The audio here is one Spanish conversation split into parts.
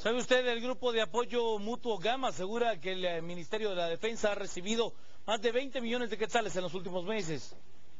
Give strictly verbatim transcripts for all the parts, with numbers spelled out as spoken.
¿Sabe usted, el grupo de apoyo mutuo GAM asegura que el Ministerio de la Defensa ha recibido más de veinte millones de quetzales en los últimos meses?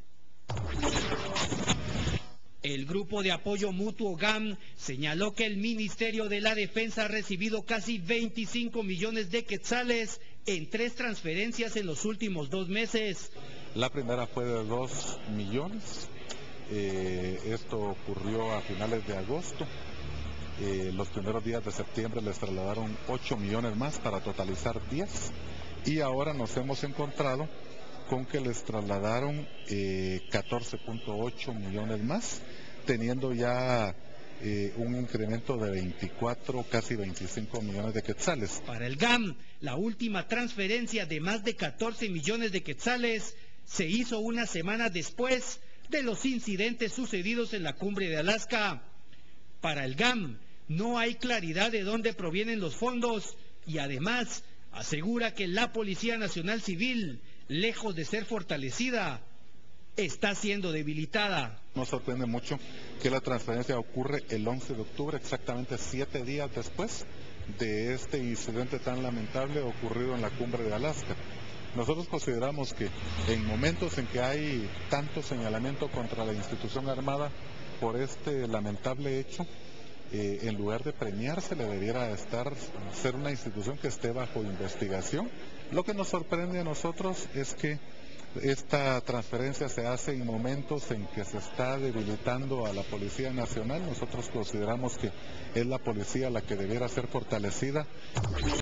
El grupo de apoyo mutuo GAM señaló que el Ministerio de la Defensa ha recibido casi veinticinco millones de quetzales en tres transferencias en los últimos dos meses. La primera fue de dos millones, eh, esto ocurrió a finales de agosto. Eh, los primeros días de septiembre les trasladaron ocho millones más para totalizar diez, y ahora nos hemos encontrado con que les trasladaron eh, catorce punto ocho millones más, teniendo ya eh, un incremento de veinticuatro, casi veinticinco millones de quetzales. Para el GAM, la última transferencia de más de catorce millones de quetzales se hizo una semana después de los incidentes sucedidos en la cumbre de Alaska. Para el GAM, no hay claridad de dónde provienen los fondos y además asegura que la Policía Nacional Civil, lejos de ser fortalecida, está siendo debilitada. Nos sorprende mucho que la transferencia ocurre el once de octubre, exactamente siete días después de este incidente tan lamentable ocurrido en la cumbre de Alaska. Nosotros consideramos que en momentos en que hay tanto señalamiento contra la institución armada por este lamentable hecho, eh, en lugar de premiarse, le debiera estar ser una institución que esté bajo investigación. Lo que nos sorprende a nosotros es que esta transferencia se hace en momentos en que se está debilitando a la Policía Nacional. Nosotros consideramos que es la policía la que debiera ser fortalecida.